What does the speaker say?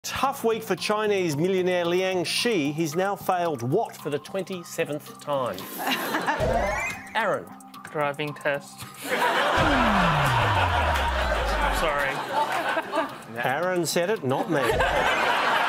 Tough week for Chinese millionaire Liang Shi. He's now failed what for the 27th time? Aaron. Driving test. Sorry. Aaron said it, not me.